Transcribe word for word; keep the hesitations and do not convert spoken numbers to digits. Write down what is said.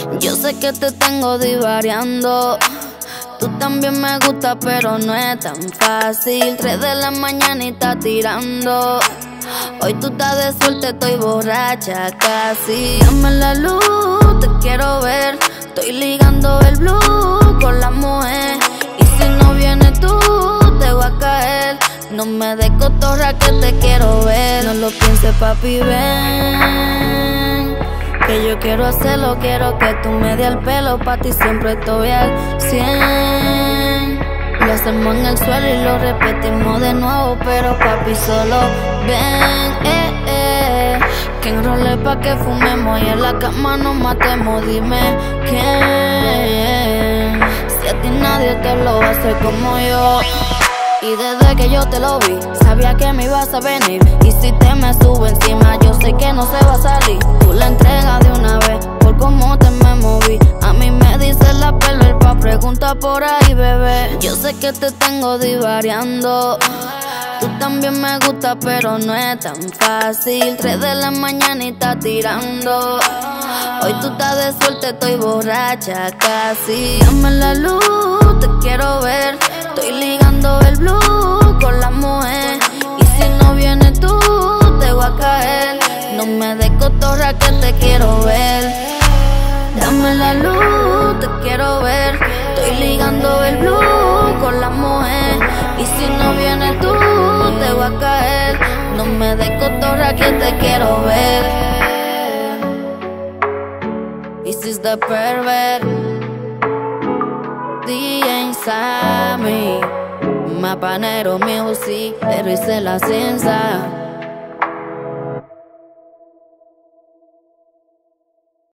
Yo sé que te tengo divariando. Tú también me gusta, pero no es tan fácil. Tres de la mañana y está tirando. Hoy tú estás de suerte, estoy borracha casi. Dame la luz, te quiero ver. Estoy ligando el blue con la mujer. Y si no vienes tú, te voy a caer. No me des cotorra que te quiero ver. No lo pienses, papi, ven, que yo quiero hacerlo, quiero que tú me des el pelo. Pa' ti siempre estoy al cien. Lo hacemos en el suelo y lo repetimos de nuevo, pero papi solo ven, eh, eh. Que enrolé pa' que fumemos y en la cama nos matemos. Dime quién, si a ti nadie te lo hace como yo. Y desde que yo te lo vi, sabía que me ibas a venir. Y si te me subo encima, yo sé que no se va a salir. Tú la entregas de una vez, por cómo te me moví. A mí me dice la pelo, pa' pregunta por ahí, bebé. Yo sé que te tengo divariando. Tú también me gusta, pero no es tan fácil. Tres de la mañana y está tirando. Hoy tú estás de suerte, estoy borracha casi. Dame la luz, te quiero ver. Estoy ligando el blue con la mujer. Y si no vienes tú, te voy a caer. No me des cotorra que te quiero ver. Dame la luz, te quiero ver. Estoy ligando el blue con la mujer. Y si no vienes tú, te voy a caer. No me des cotorra que te quiero ver. This is the pervert D J Sammy, Mapanero Music, pero hice la ciencia.